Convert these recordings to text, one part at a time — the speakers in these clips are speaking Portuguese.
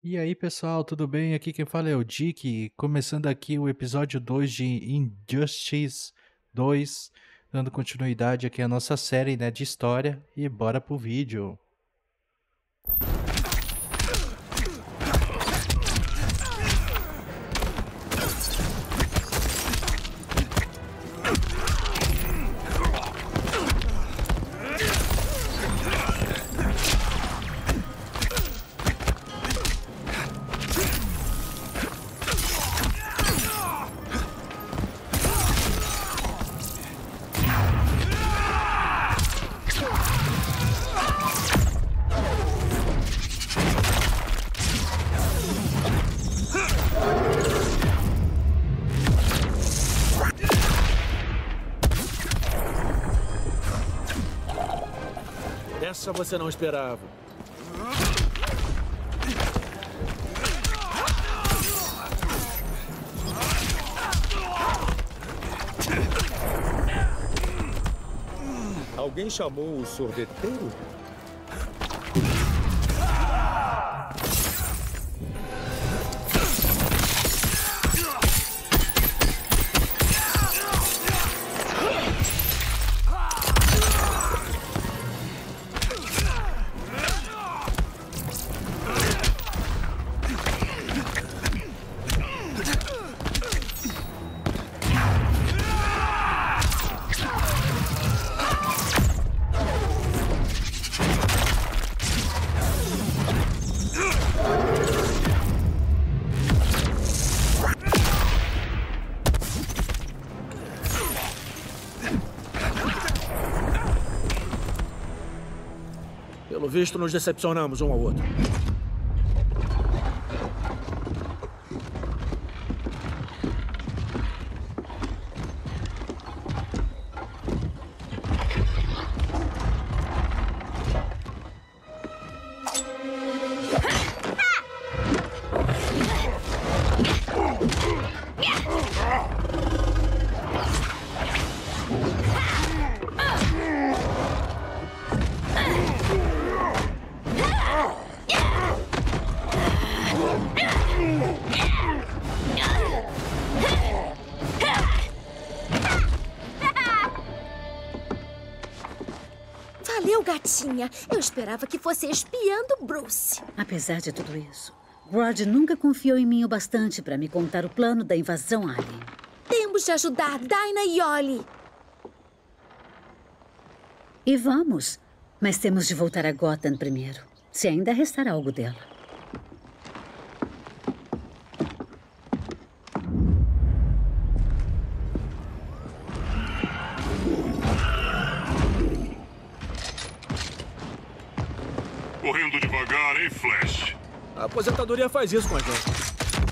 E aí, pessoal, tudo bem? Aqui quem fala é o Dick, começando aqui o episódio 2 de Injustice 2, dando continuidade aqui à nossa série, né, de história, e bora pro vídeo. Essa você não esperava. Alguém chamou o sorveteiro? Pelo visto, nos decepcionamos um ao outro. Valeu, gatinha. Eu esperava que fosse espiando Bruce. Apesar de tudo isso, Grodd nunca confiou em mim o bastante para me contar o plano da invasão alien. Temos de ajudar Dinah e Ollie. E vamos, mas temos de voltar a Gotham primeiro, se ainda restar algo dela. Correndo devagar, hein, Flash? A aposentadoria faz isso com a gente.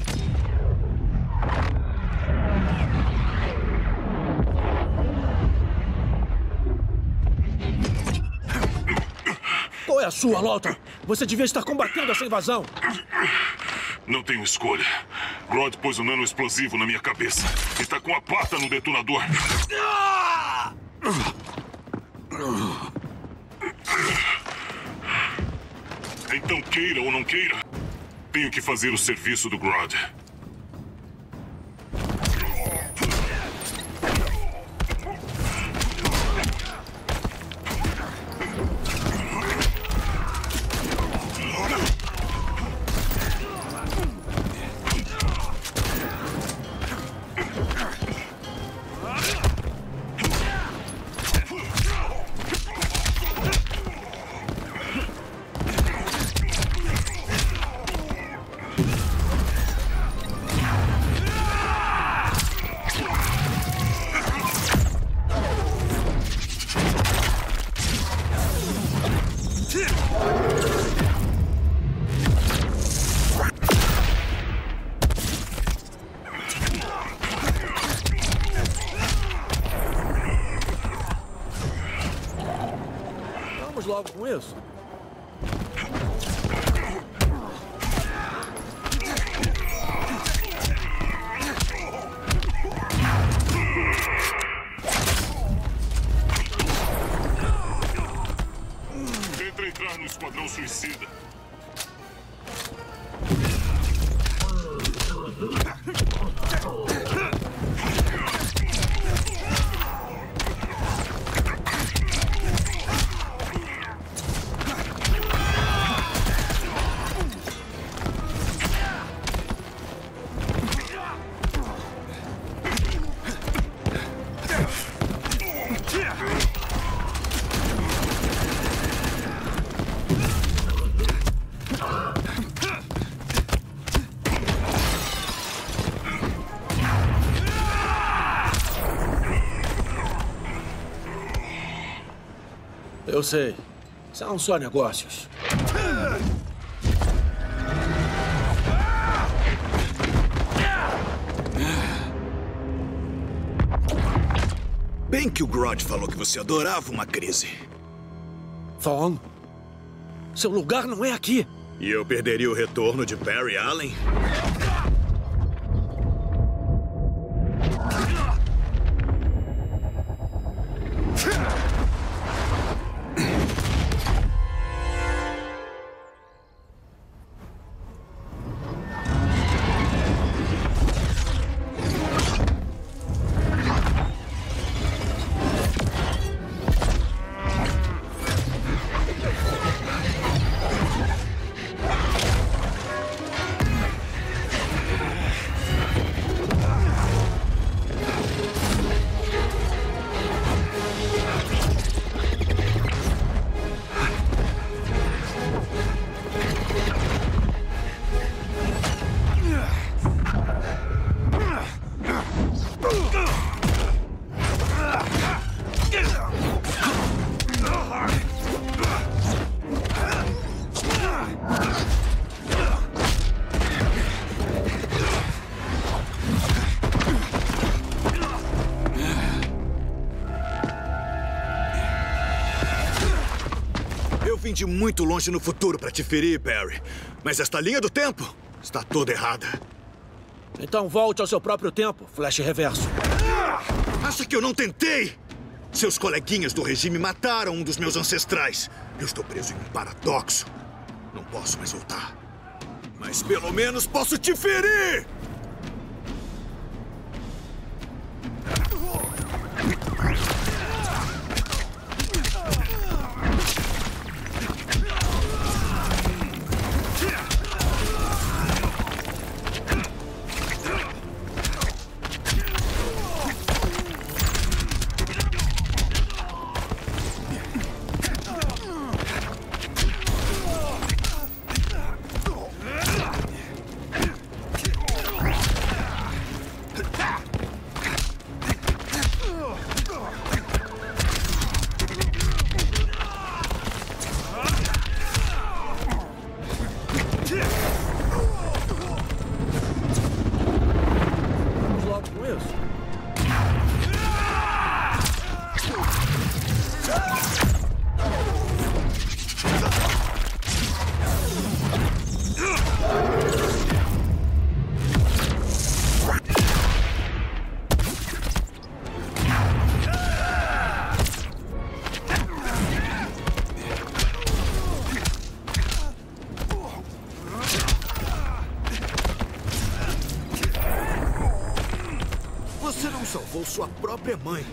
Qual é a sua, Lawton? Você devia estar combatendo essa invasão. Não tenho escolha. Grodd pôs um nano explosivo na minha cabeça. Está com a pata no detonador. Então, queira ou não queira, tenho que fazer o serviço do Grodd. Vamos logo com isso. Tenta entrar no Esquadrão Suicida. Eu sei. São só negócios. Bem que o Grodd falou que você adorava uma crise. Thawne, seu lugar não é aqui. E eu perderia o retorno de Barry Allen? Vim de muito longe no futuro para te ferir, Barry. Mas esta linha do tempo está toda errada. Então volte ao seu próprio tempo, Flash Reverso. Acha que eu não tentei? Seus coleguinhas do regime mataram um dos meus ancestrais. Eu estou preso em um paradoxo. Não posso mais voltar. Mas pelo menos posso te ferir! Você não salvou sua própria mãe.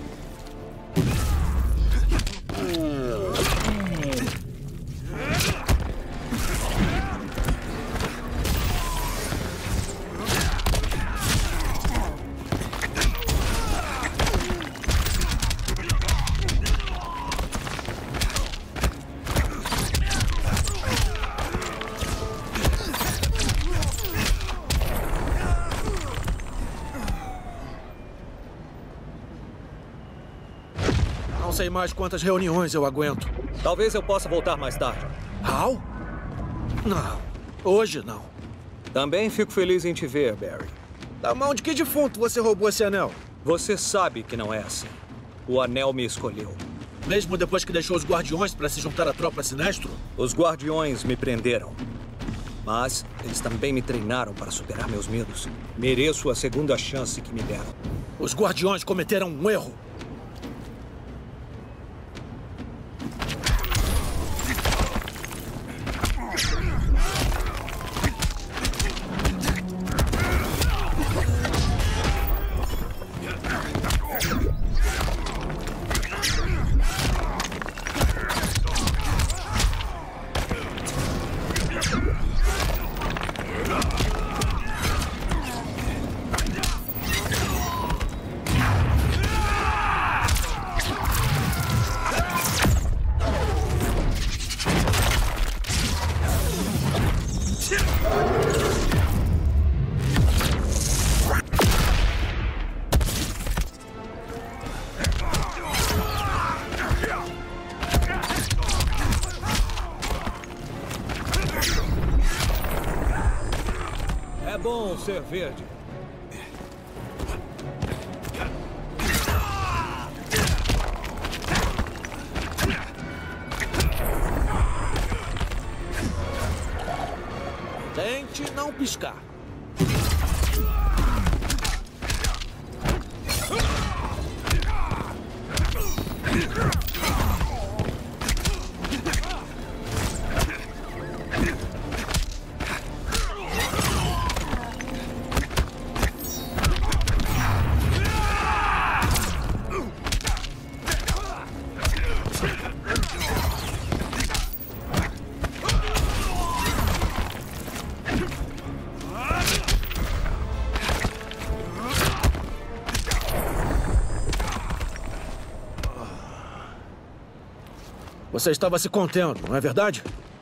Não sei mais quantas reuniões eu aguento. Talvez eu possa voltar mais tarde. Hal? Não. Hoje não. Também fico feliz em te ver, Barry. Da mão de que defunto você roubou esse anel? Você sabe que não é assim. O anel me escolheu. Mesmo depois que deixou os Guardiões para se juntar à tropa Sinestro? Os Guardiões me prenderam. Mas eles também me treinaram para superar meus medos. Mereço a segunda chance que me deram. Os Guardiões cometeram um erro. É bom ser verde. Tente não piscar. Você estava se contendo, não é verdade?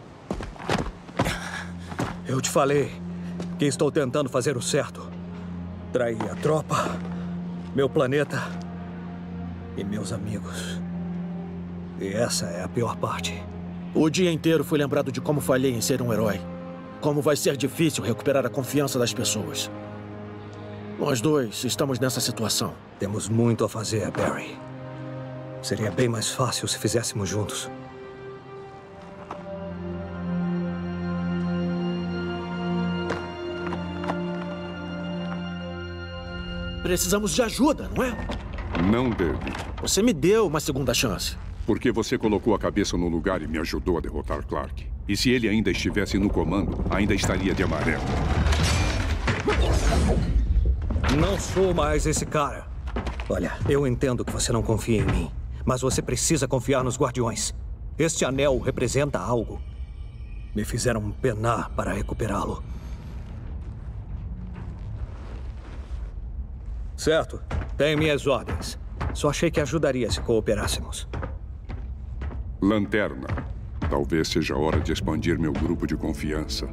Eu te falei que estou tentando fazer o certo. Trair a tropa, meu planeta e meus amigos. E essa é a pior parte. O dia inteiro fui lembrado de como falhei em ser um herói. Como vai ser difícil recuperar a confiança das pessoas. Nós dois estamos nessa situação. Temos muito a fazer, Barry. Seria bem mais fácil se fizéssemos juntos. Precisamos de ajuda, não é? Não deve. Você me deu uma segunda chance. Porque você colocou a cabeça no lugar e me ajudou a derrotar Clark. E se ele ainda estivesse no comando, ainda estaria de amarelo. Não sou mais esse cara. Olha, eu entendo que você não confia em mim, mas você precisa confiar nos Guardiões. Este anel representa algo. Me fizeram penar para recuperá-lo. Certo, tem minhas ordens. Só achei que ajudaria se cooperássemos. Lanterna. Talvez seja a hora de expandir meu grupo de confiança.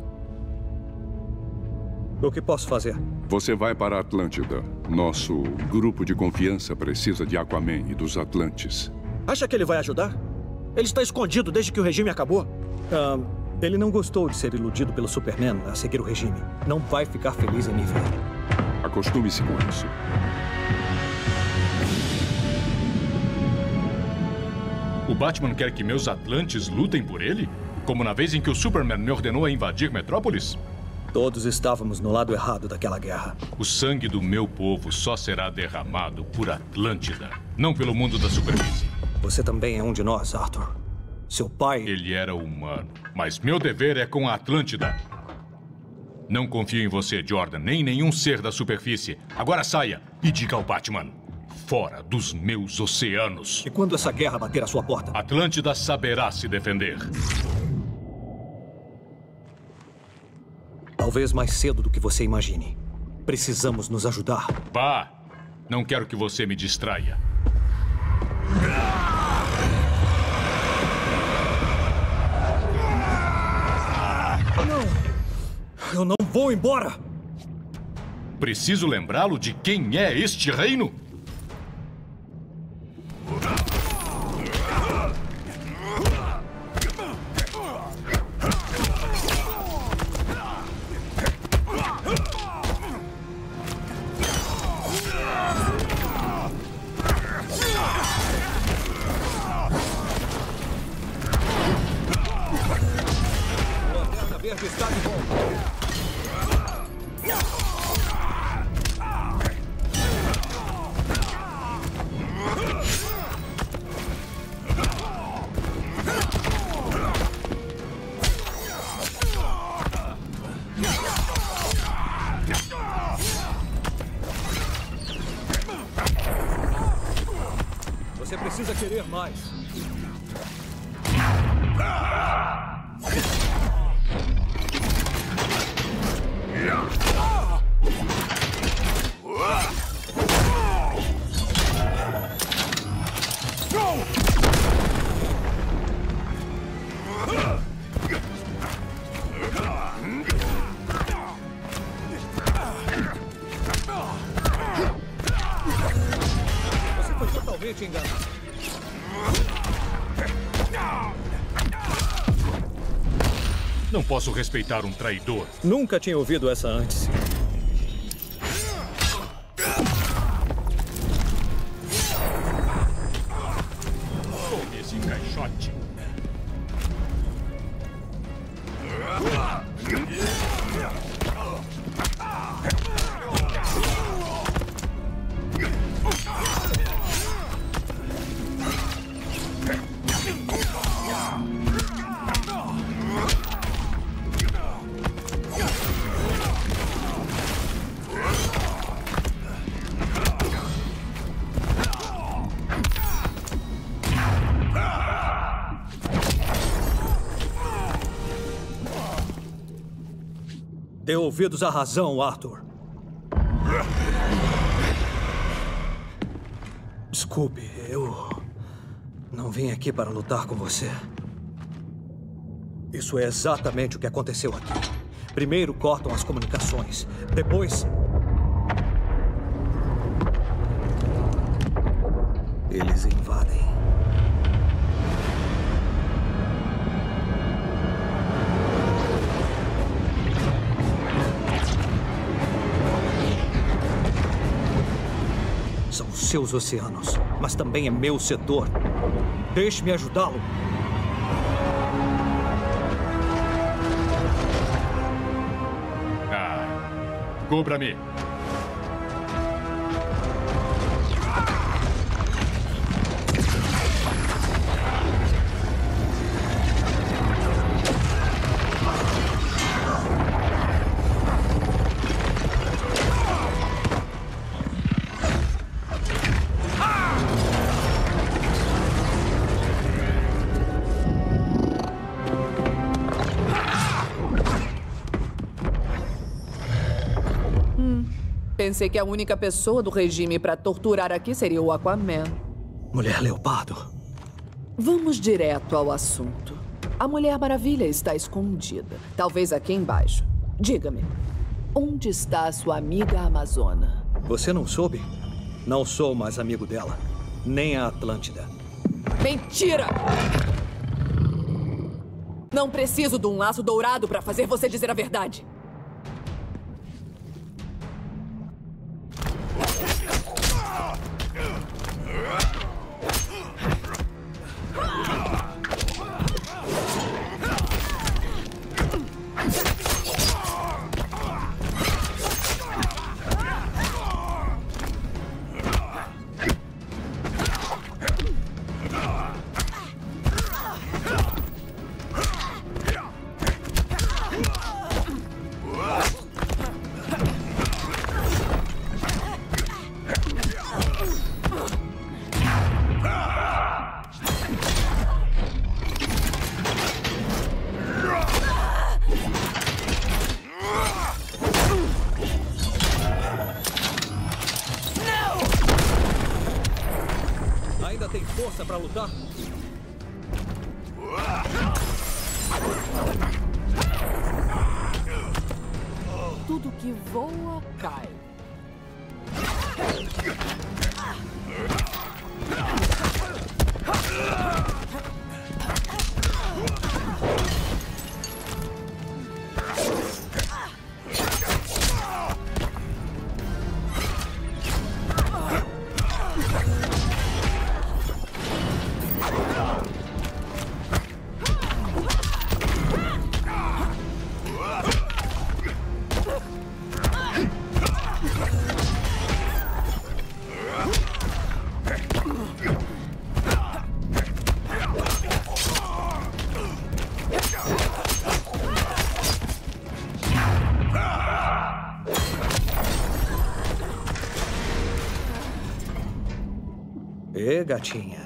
O que posso fazer? Você vai para a Atlântida. Nosso grupo de confiança precisa de Aquaman e dos Atlantes. Acha que ele vai ajudar? Ele está escondido desde que o regime acabou. Ele não gostou de ser iludido pelo Superman a seguir o regime. Não vai ficar feliz em me ver. Acostume-se com isso. O Batman quer que meus Atlantes lutem por ele? Como na vez em que o Superman me ordenou a invadir Metrópolis? Todos estávamos no lado errado daquela guerra. O sangue do meu povo só será derramado por Atlântida, não pelo mundo da superfície. Você também é um de nós, Arthur. Seu pai... Ele era humano, mas meu dever é com a Atlântida. Não confio em você, Jordan, nem em nenhum ser da superfície. Agora saia e diga ao Batman: fora dos meus oceanos. E quando essa guerra bater à sua porta? Atlântida saberá se defender. Talvez mais cedo do que você imagine. Precisamos nos ajudar. Vá! Não quero que você me distraia. Não! Eu não vou embora! Preciso lembrá-lo de quem é este reino? Está de volta. Você precisa querer mais. Você foi totalmente enganado. Não posso respeitar um traidor. Nunca tinha ouvido essa antes. shot. Dê ouvidos à razão, Arthur. Desculpe, eu não vim aqui para lutar com você. Isso é exatamente o que aconteceu aqui. Primeiro cortam as comunicações, depois... eles invadem. São seus oceanos, mas também é meu setor. Deixe-me ajudá-lo. Cubra-me. Pensei que a única pessoa do regime para torturar aqui seria o Aquaman. Mulher Leopardo. Vamos direto ao assunto. A Mulher Maravilha está escondida, talvez aqui embaixo. Diga-me, onde está a sua amiga Amazona? Você não soube? Não sou mais amigo dela, nem a Atlântida. Mentira! Não preciso de um laço dourado para fazer você dizer a verdade. Tem força para lutar? Tudo que voa, cai. Gatinha.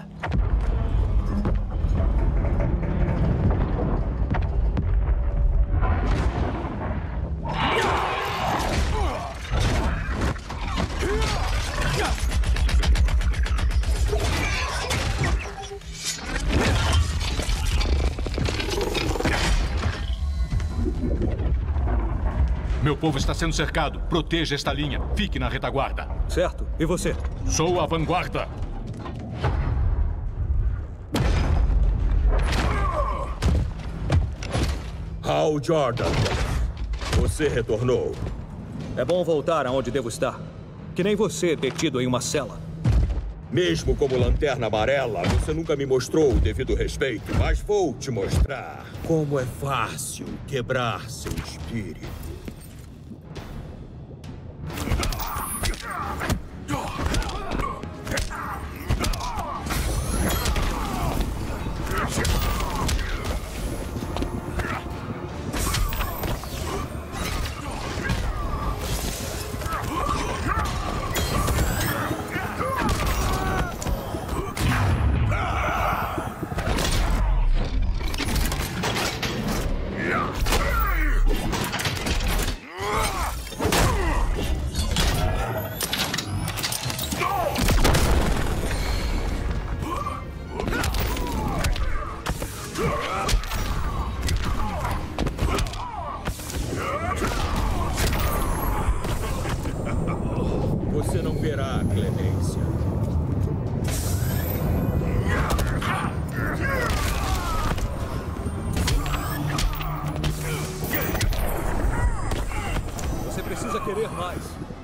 Meu povo está sendo cercado. Proteja esta linha. Fique na retaguarda. Certo. E você? Sou a vanguarda. Hal Jordan, você retornou. É bom voltar aonde devo estar. Que nem você, detido em uma cela. Mesmo como Lanterna Amarela, você nunca me mostrou o devido respeito, mas vou te mostrar como é fácil quebrar seu espírito. Você não verá clemência. Você precisa querer mais.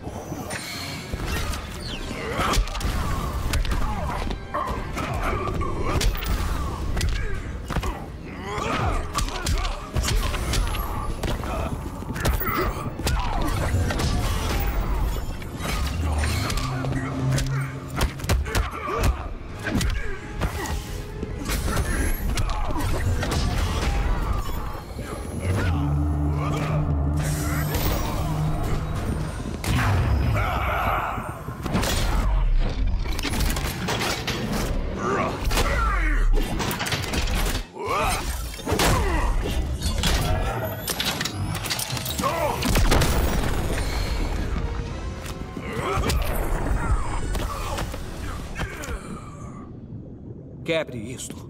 Quebre isto.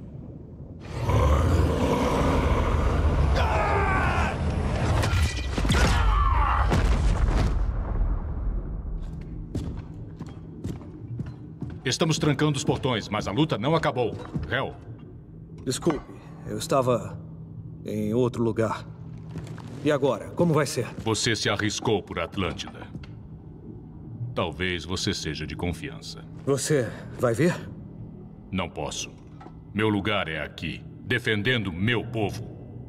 Estamos trancando os portões, mas a luta não acabou. Hel. Desculpe, eu estava em outro lugar. E agora, como vai ser? Você se arriscou por Atlântida. Talvez você seja de confiança. Você vai ver? Não posso. Meu lugar é aqui, defendendo meu povo.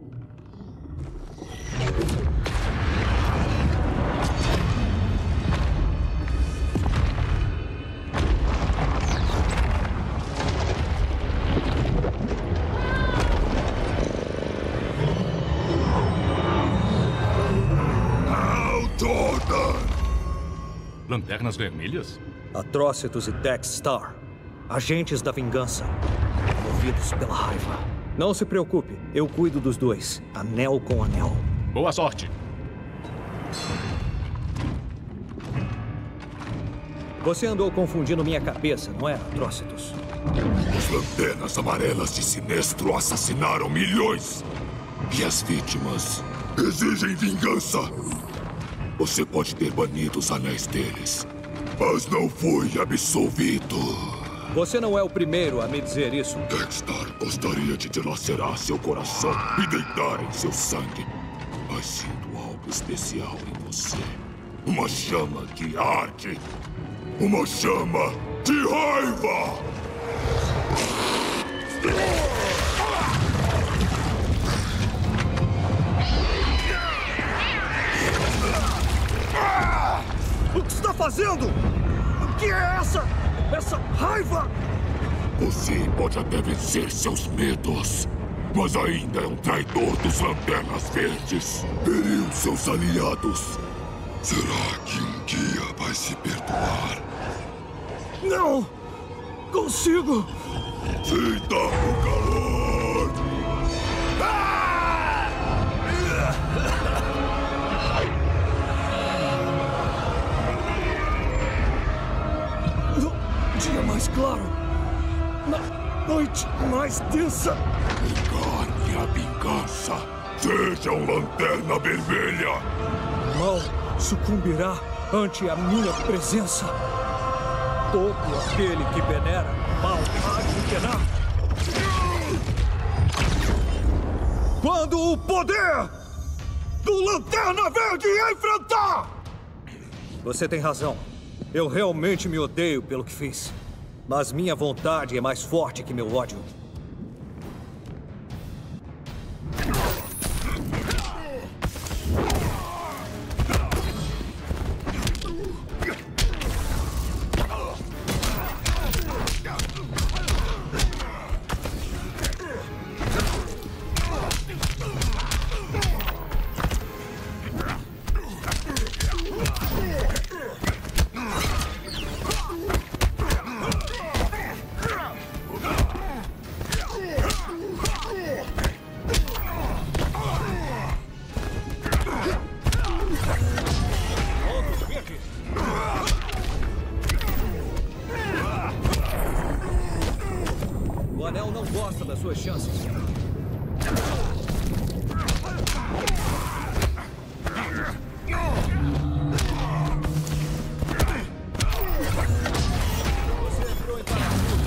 Lanternas Vermelhas? Atrocitus e Dexstar. Agentes da vingança. Movidos pela raiva. Não se preocupe, eu cuido dos dois. Anel com anel. Boa sorte. Você andou confundindo minha cabeça, não é, Atrocitus? Os Lanternas Amarelas de Sinestro assassinaram milhões. E as vítimas exigem vingança. Você pode ter banido os anéis deles, mas não foi absolvido. Você não é o primeiro a me dizer isso. Dexter gostaria de dilacerar seu coração e deitar em seu sangue. Mas sinto algo especial em você. Uma chama que arde. Uma chama de raiva! O que está fazendo? O que é essa raiva? Você pode até vencer seus medos, mas ainda é um traidor dos Lanternas Verdes. Feriu seus aliados. Será que um dia vai se perdoar? Não! Consigo! Sinta o calor! Dia mais claro. Noite mais densa. Encarne a vingança. Seja um Lanterna Vermelha. O mal sucumbirá ante a minha presença. Todo aquele que venera o mal há de penar. Quando o poder do Lanterna Verde enfrentar! Você tem razão. Eu realmente me odeio pelo que fiz. Mas minha vontade é mais forte que meu ódio. O Anel não gosta das suas chances. Você entrou em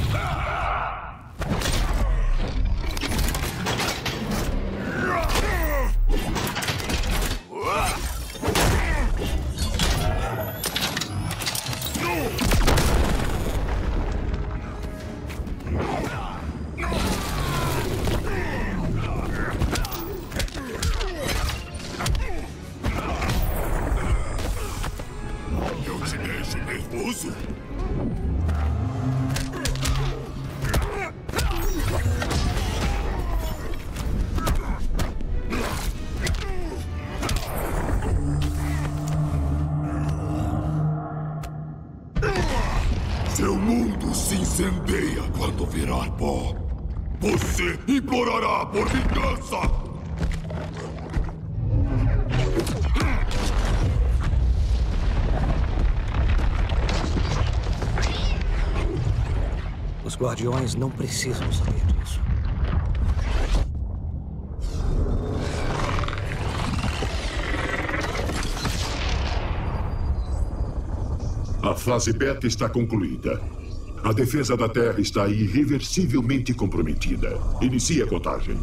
Eu te deixo nervoso. Seu mundo se incendeia quando virar pó. Você implorará por vingança! Os Guardiões não precisam saber disso. A fase beta está concluída. A defesa da Terra está irreversivelmente comprometida. Inicie a contagem.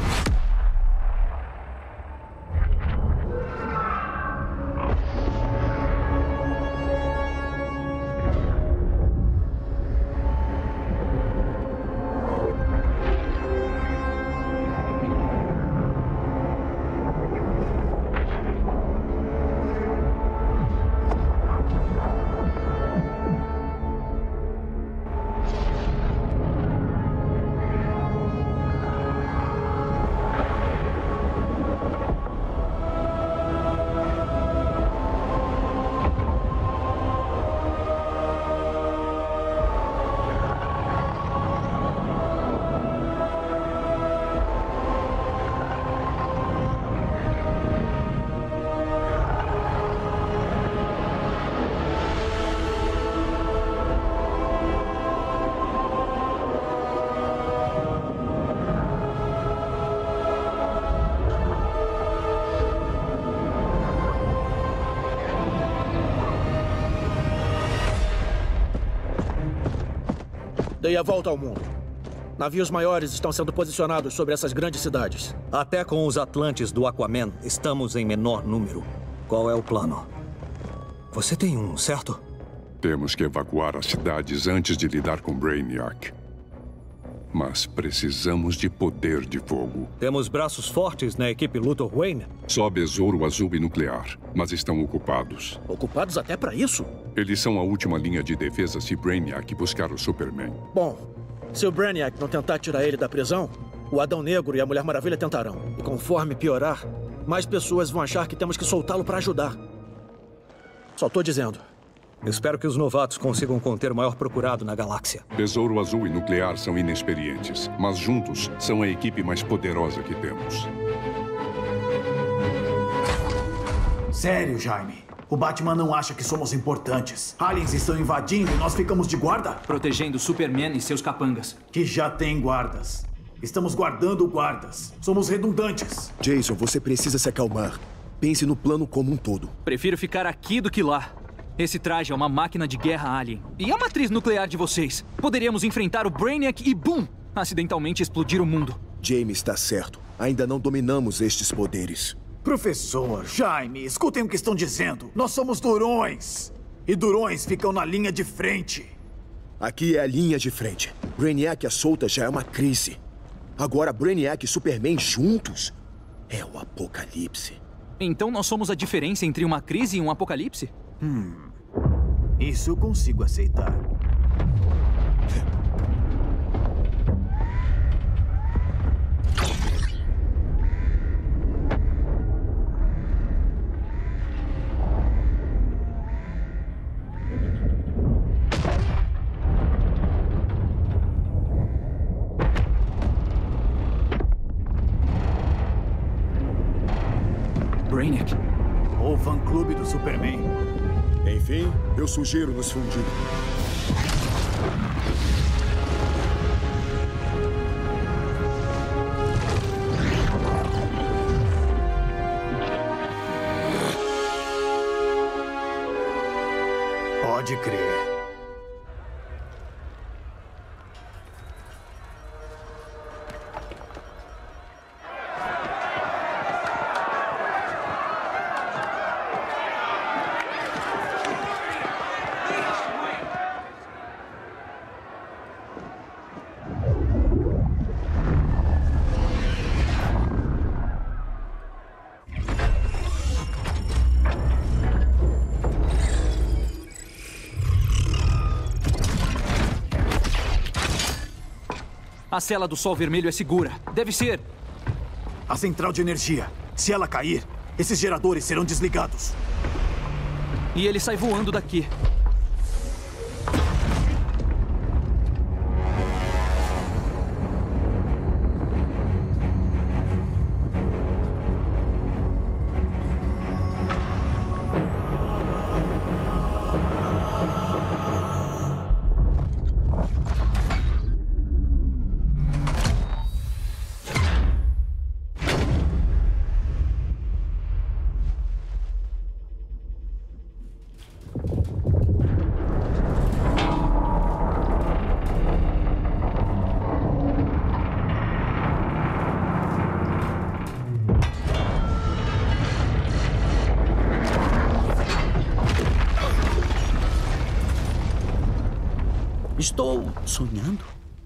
Dei a volta ao mundo. Navios maiores estão sendo posicionados sobre essas grandes cidades. Até com os Atlantes do Aquaman, estamos em menor número. Qual é o plano? Você tem um, certo? Temos que evacuar as cidades antes de lidar com Brainiac. Mas precisamos de poder de fogo. Temos braços fortes na equipe Luthor Wayne? Só Besouro Azul e Nuclear, mas estão ocupados. Ocupados até para isso? Eles são a última linha de defesa se Brainiac buscar o Superman. Bom, se o Brainiac não tentar tirar ele da prisão, o Adão Negro e a Mulher Maravilha tentarão. E conforme piorar, mais pessoas vão achar que temos que soltá-lo para ajudar. Só tô dizendo. Espero que os novatos consigam conter o maior procurado na galáxia. Besouro Azul e Nuclear são inexperientes, mas juntos são a equipe mais poderosa que temos. Sério, Jaime? O Batman não acha que somos importantes. Aliens estão invadindo e nós ficamos de guarda? Protegendo Superman e seus capangas. Que já tem guardas. Estamos guardando guardas. Somos redundantes. Jason, você precisa se acalmar. Pense no plano como um todo. Prefiro ficar aqui do que lá. Esse traje é uma máquina de guerra alien. E a matriz nuclear de vocês? Poderíamos enfrentar o Brainiac e, BUM! Acidentalmente explodir o mundo. Jaime está certo. Ainda não dominamos estes poderes. Professor, Jaime, escutem o que estão dizendo. Nós somos durões. E durões ficam na linha de frente. Aqui é a linha de frente. Brainiac à solta já é uma crise. Agora Brainiac e Superman juntos é o apocalipse. Então nós somos a diferença entre uma crise e um apocalipse? Isso eu consigo aceitar. Brainiac. O fã-clube do Superman. Enfim, eu sugiro nos fundir. Pode crer. A cela do Sol Vermelho é segura. Deve ser. A central de energia. Se ela cair, esses geradores serão desligados. E ele sai voando daqui. Estou sonhando?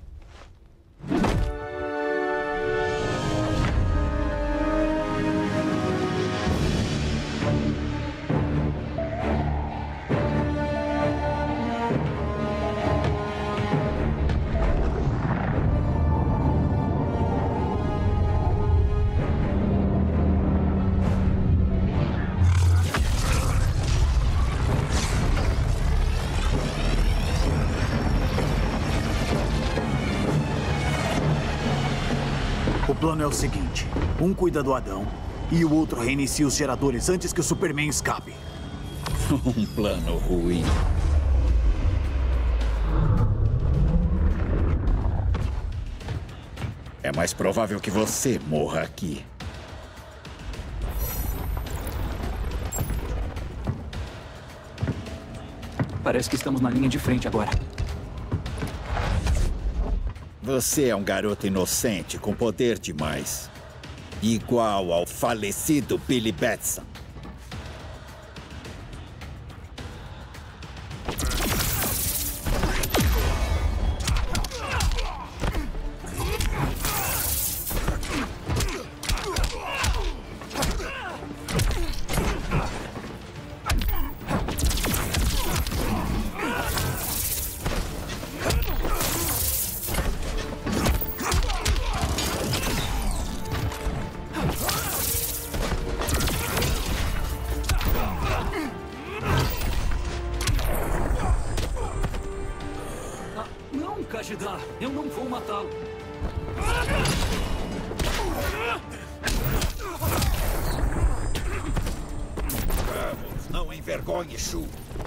O plano é o seguinte. Um cuida do Adão e o outro reinicia os geradores antes que o Superman escape. Um plano ruim. É mais provável que você morra aqui. Parece que estamos na linha de frente agora. Você é um garoto inocente com poder demais. Igual ao falecido Billy Batson. Kajidá, eu não vou matá-lo. Vamos, não envergonhe Shu.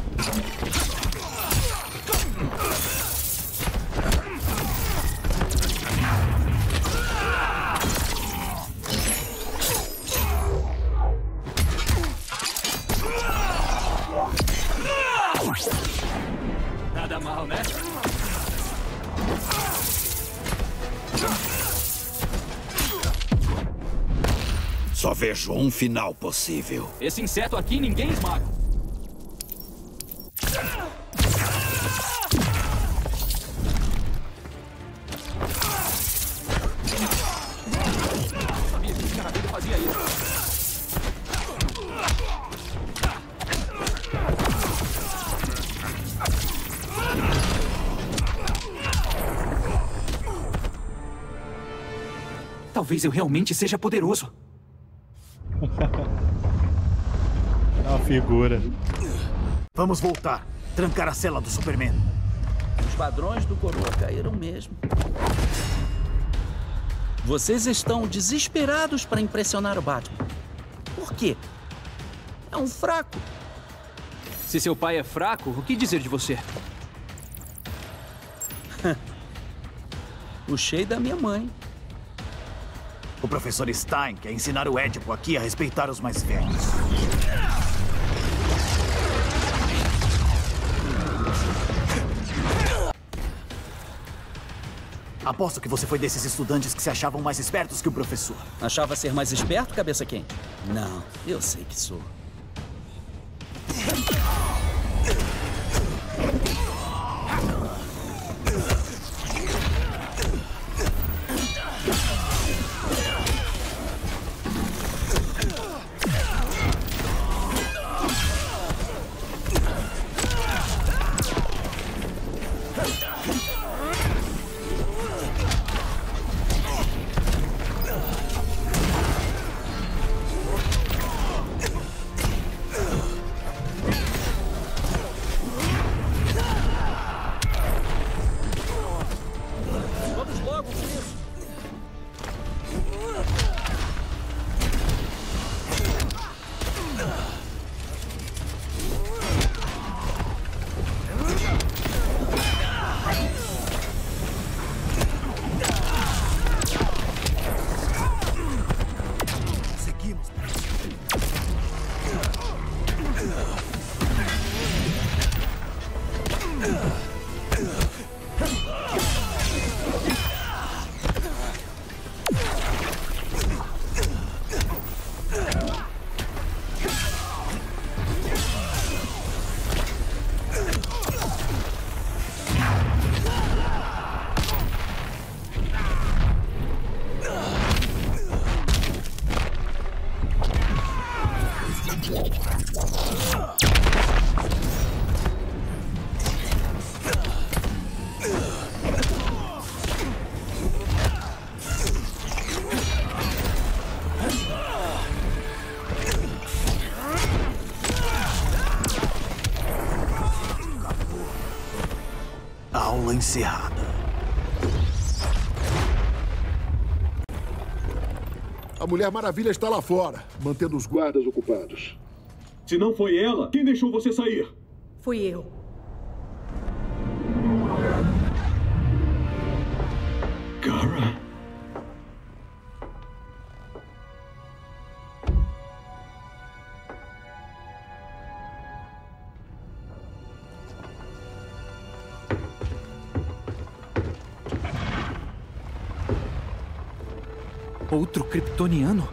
Nada mal, né? Só vejo um final possível. Esse inseto aqui ninguém esmaga. talvez eu realmente seja poderoso. É uma figura. Vamos voltar. Trancar a cela do Superman. Os padrões do Coroa caíram mesmo. Vocês estão desesperados para impressionar o Batman. Por quê? É um fraco. Se seu pai é fraco, o que dizer de você? Puxei da minha mãe. O professor Stein quer ensinar o Édipo aqui a respeitar os mais velhos. Aposto que você foi desses estudantes que se achavam mais espertos que o professor. Achava ser mais esperto, cabeça quente? Não, eu sei que sou. Aula encerrada. A Mulher Maravilha está lá fora, mantendo os guardas ocupados. Se não foi ela, quem deixou você sair? Fui eu. Kara? Outro kryptoniano?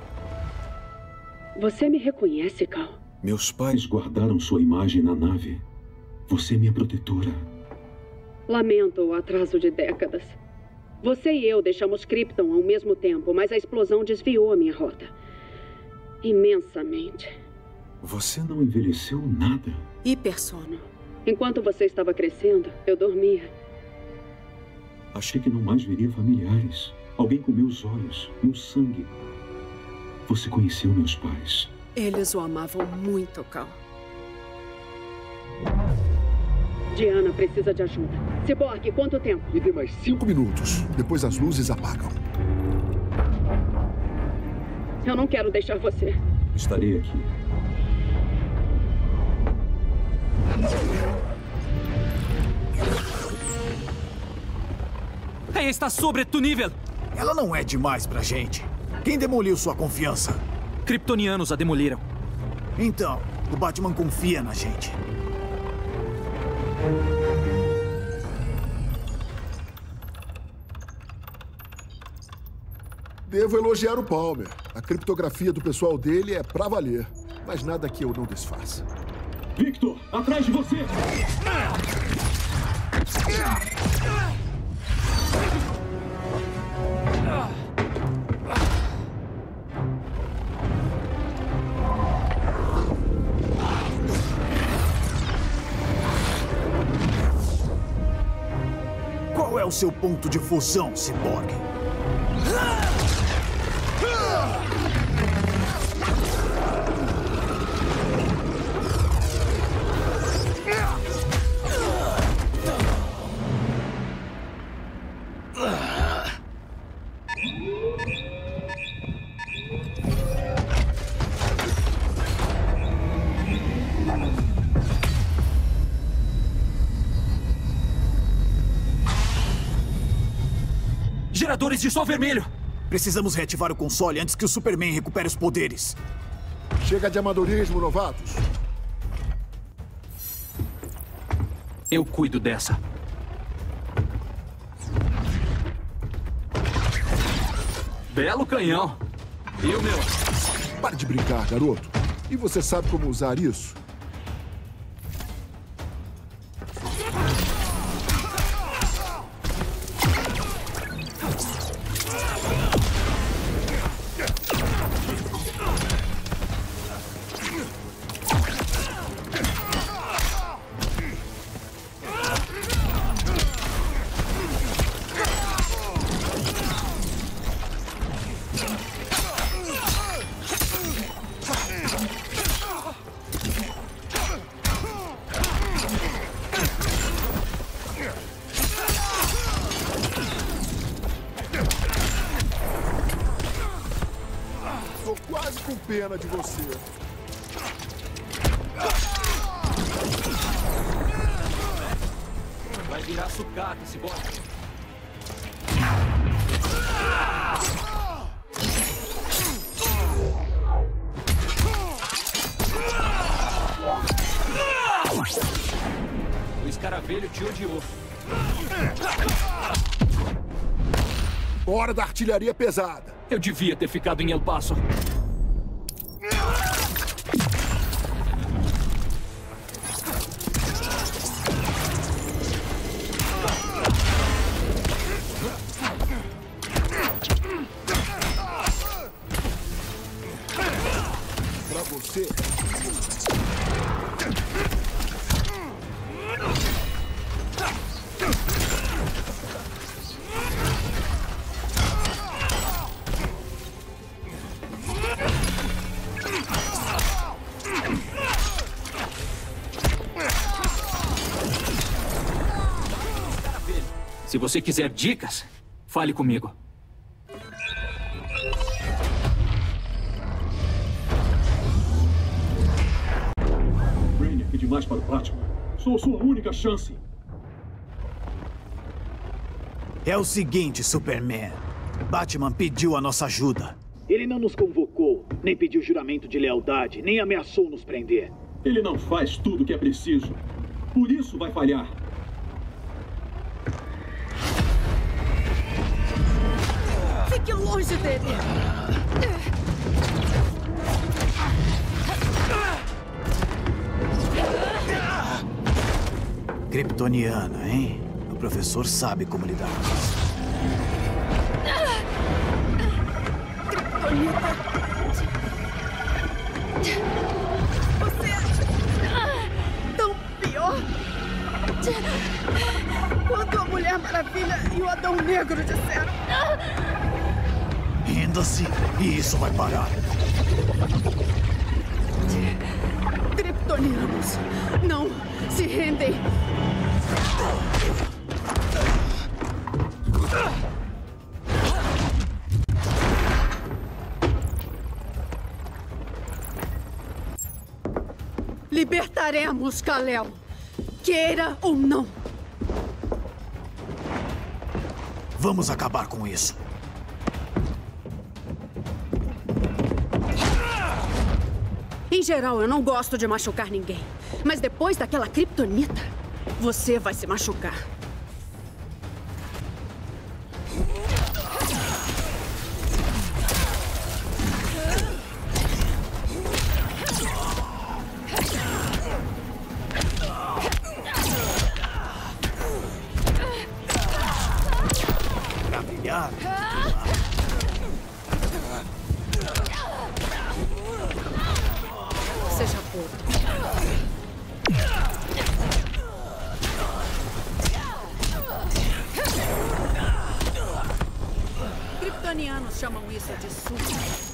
Você me reconhece, Kal? Meus pais guardaram sua imagem na nave. Você é minha protetora. Lamento o atraso de décadas. Você e eu deixamos Krypton ao mesmo tempo, mas a explosão desviou a minha rota. Imensamente. Você não envelheceu nada. Hipersono. Enquanto você estava crescendo, eu dormia. Achei que não mais veria familiares. Alguém com meus olhos, meu sangue. Você conheceu meus pais. Eles o amavam muito, Kal. Diana precisa de ajuda. Cyborg, quanto tempo? Me dê mais 5 minutos. Depois as luzes apagam. Eu não quero deixar você. Estarei aqui. Ela está sobre tu nível. Ela não é demais pra gente. Quem demoliu sua confiança? Kryptonianos a demoliram. Então, o Batman confia na gente. Devo elogiar o Palmer. A criptografia do pessoal dele é pra valer. Mas nada que eu não desfaça. Victor, atrás de você! Qual é o seu ponto de fusão, Cyborg? atiradores de sol vermelho! Precisamos reativar o console antes que o Superman recupere os poderes. Chega de amadorismo, novatos. Eu cuido dessa. Belo canhão. E o meu? Pare de brincar, garoto. E você sabe como usar isso? Pena de você. Vai virar sucata esse bosta. O escaravelho te odiou. Hora da artilharia pesada. Eu devia ter ficado em El Paso. Pra você. Se você quiser dicas, fale comigo. Brainiac é demais para o Batman. Sou sua única chance. É o seguinte, Superman. Batman pediu a nossa ajuda. Ele não nos convocou, nem pediu juramento de lealdade, nem ameaçou nos prender. Ele não faz tudo o que é preciso. Por isso vai falhar. Fique longe dele. Kryptoniana, hein? O professor sabe como lidar com isso. Kryptonita. Você é tão pior quanto a Mulher Maravilha e o Adão Negro disseram. Renda-se e isso vai parar. Kryptonianos não se rendem. Libertaremos Kal-El, queira ou não. Vamos acabar com isso. Em geral, eu não gosto de machucar ninguém. Mas depois daquela kryptonita, você vai se machucar. Pra brilhar. Seja boa. Kryptonianos chamam isso de suco.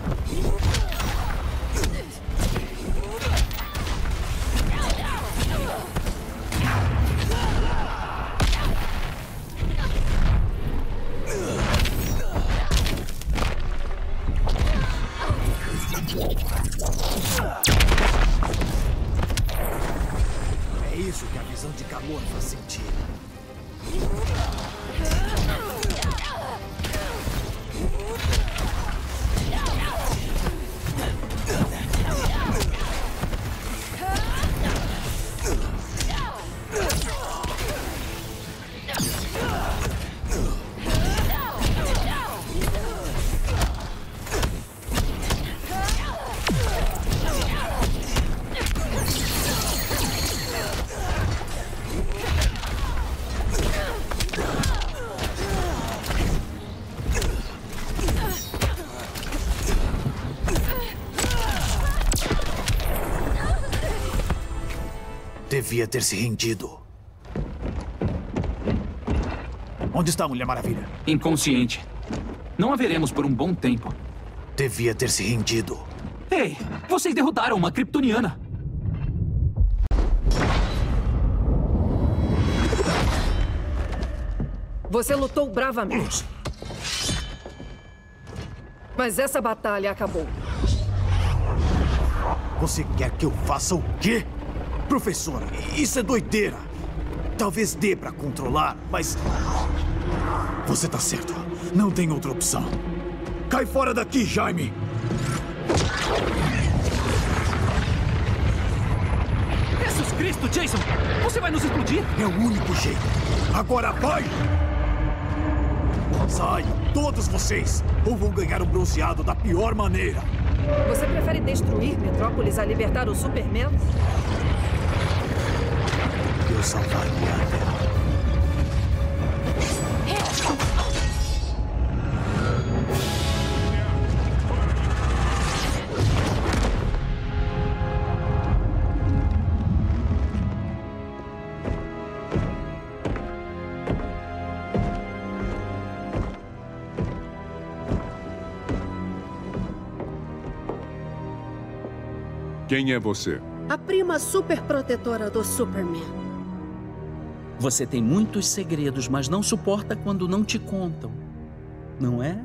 É isso que a visão de calor faz sentir. Devia ter se rendido. Onde está a Mulher Maravilha? Inconsciente. Não a veremos por um bom tempo. Devia ter se rendido. Ei, vocês derrotaram uma kryptoniana. Você lutou bravamente. Mas essa batalha acabou. Você quer que eu faça o quê? Professor, isso é doideira. Talvez dê pra controlar, mas... Você tá certo. Não tem outra opção. Cai fora daqui, Jaime! Jesus Cristo, Jason! Você vai nos explodir? É o único jeito. Agora vai! Saiam, todos vocês! Ou vão ganhar um bronzeado da pior maneira. Você prefere destruir Metrópolis a libertar o Superman? Eu salvaria a Terra. Quem é você? A prima super protetora do Superman. Você tem muitos segredos, mas não suporta quando não te contam. Não é?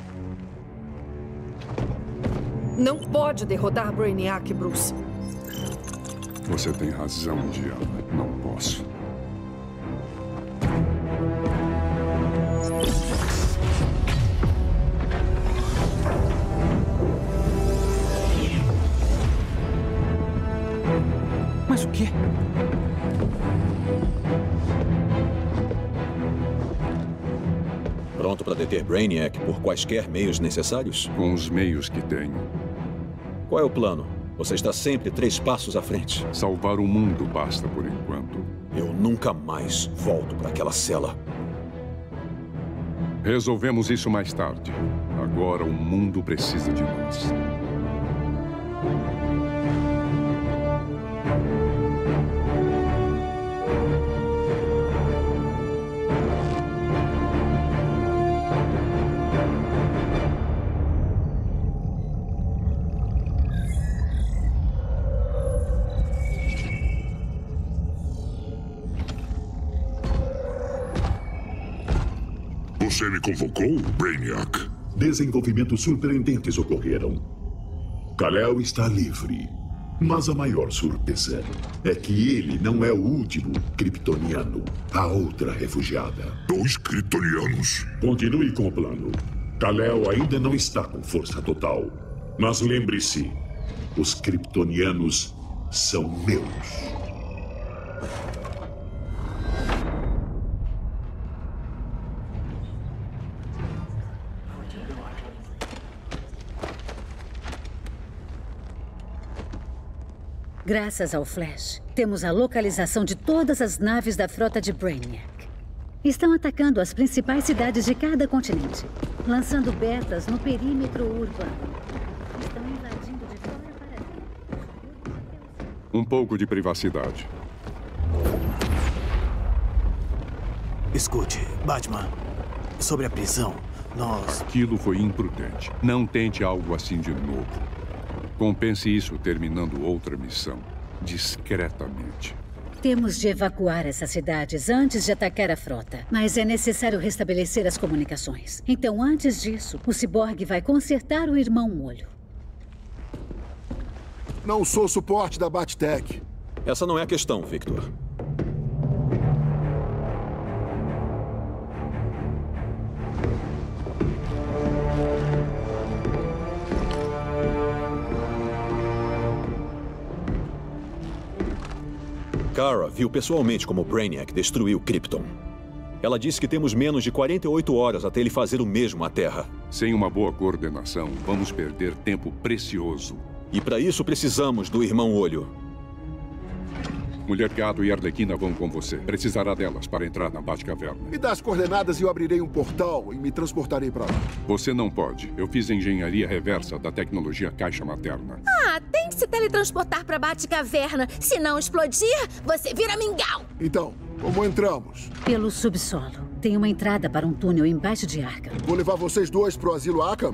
Não pode derrotar Brainiac, Bruce. Você tem razão, Diana. Não posso. Mas o quê? Pronto para deter Brainiac por quaisquer meios necessários? Com os meios que tenho. Qual é o plano? Você está sempre 3 passos à frente. Salvar o mundo basta por enquanto. Eu nunca mais volto para aquela cela. Resolvemos isso mais tarde. Agora o mundo precisa de nós. Você me convocou, Brainiac? Desenvolvimentos surpreendentes ocorreram. Kal-El está livre. Mas a maior surpresa é que ele não é o último kryptoniano. A outra refugiada. 2 kryptonianos? Continue com o plano. Kal-El ainda não está com força total. Mas lembre-se, os kryptonianos são meus. Graças ao Flash, temos a localização de todas as naves da frota de Brainiac. Estão atacando as principais cidades de cada continente, lançando betas no perímetro urbano. Estão invadindo de fora para dentro. Um pouco de privacidade. Escute, Batman. Sobre a prisão, nós... Aquilo foi imprudente. Não tente algo assim de novo. Compense isso terminando outra missão, discretamente. Temos de evacuar essas cidades antes de atacar a frota. Mas é necessário restabelecer as comunicações. Então, antes disso, o ciborgue vai consertar o irmão Olho. Não sou suporte da Bat-Tech. Essa não é a questão, Victor. Kara viu pessoalmente como Brainiac destruiu Krypton. Ela disse que temos menos de 48 horas até ele fazer o mesmo à Terra. Sem uma boa coordenação, vamos perder tempo precioso. E para isso precisamos do Irmão Olho. Mulher Gato e Arlequina vão com você. Precisará delas para entrar na Batcaverna. Me dá as coordenadas e eu abrirei um portal e me transportarei para lá. Você não pode. Eu fiz a engenharia reversa da tecnologia caixa materna. Ah, tem que se teletransportar pra Batcaverna. Se não explodir, você vira mingau. Então, como entramos? Pelo subsolo. Tem uma entrada para um túnel embaixo de Arkham. Vou levar vocês dois pro asilo Arkham.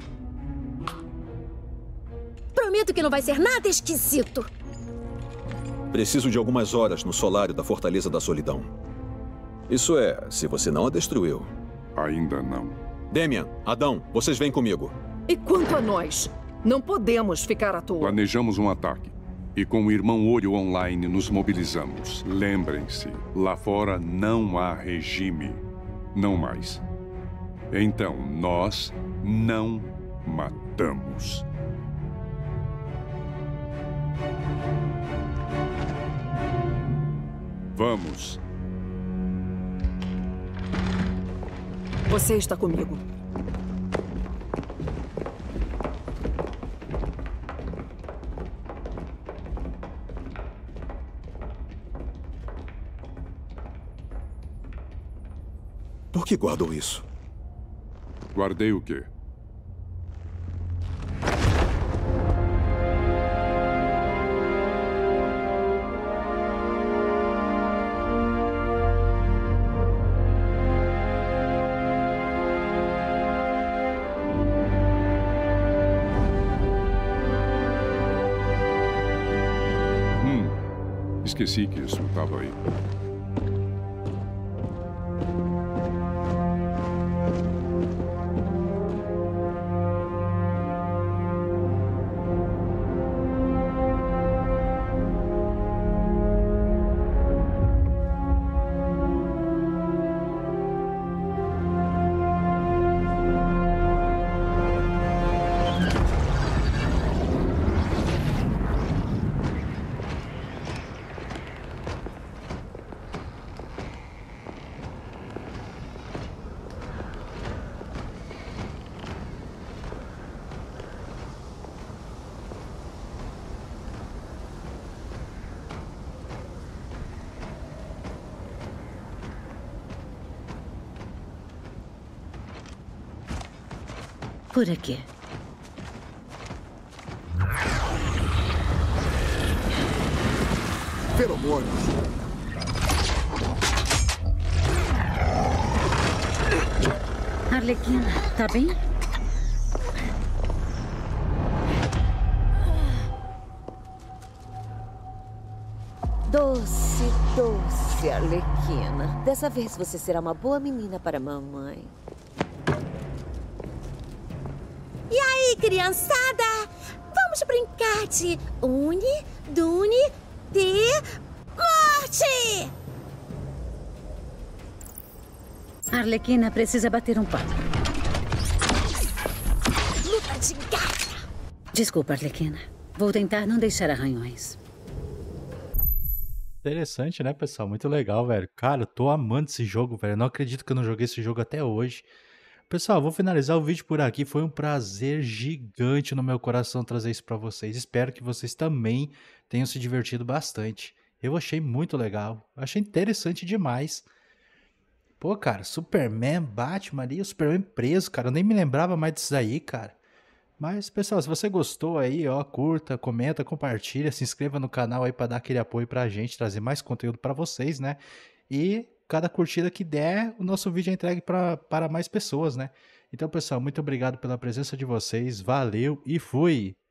Prometo que não vai ser nada esquisito. Preciso de algumas horas no solário da Fortaleza da Solidão. Isso é, se você não a destruiu. Ainda não. Damian, Adão, vocês vêm comigo. E quanto a nós? Não podemos ficar à toa. Planejamos um ataque. E com o Irmão Olho online nos mobilizamos. Lembrem-se, lá fora não há regime. Não mais. Então, nós não matamos. Vamos. Você está comigo. Por que guardou isso? Guardei o quê? Esqueci que isso estava aí. Por aqui. Feromônios. Arlequina, tá bem? Doce, doce, Arlequina. Dessa vez você será uma boa menina para a mamãe. E aí, criançada? Vamos brincar de Uni, Dune, de Morte! Arlequina precisa bater um papo. Luta de gata! Desculpa, Arlequina. Vou tentar não deixar arranhões. Interessante, né, pessoal? Muito legal, velho. Cara, eu tô amando esse jogo, velho. Eu não acredito que eu não joguei esse jogo até hoje. Pessoal, vou finalizar o vídeo por aqui. Foi um prazer gigante no meu coração trazer isso pra vocês. Espero que vocês também tenham se divertido bastante. Eu achei muito legal. Achei interessante demais. Pô, cara, Superman, Batman ali, o Superman preso, cara. Eu nem me lembrava mais disso aí, cara. Mas, pessoal, se você gostou aí, ó, curta, comenta, compartilha, se inscreva no canal aí pra dar aquele apoio pra gente, trazer mais conteúdo pra vocês, né? E cada curtida que der, o nosso vídeo é entregue para mais pessoas, né? Então, pessoal, muito obrigado pela presença de vocês. Valeu e fui!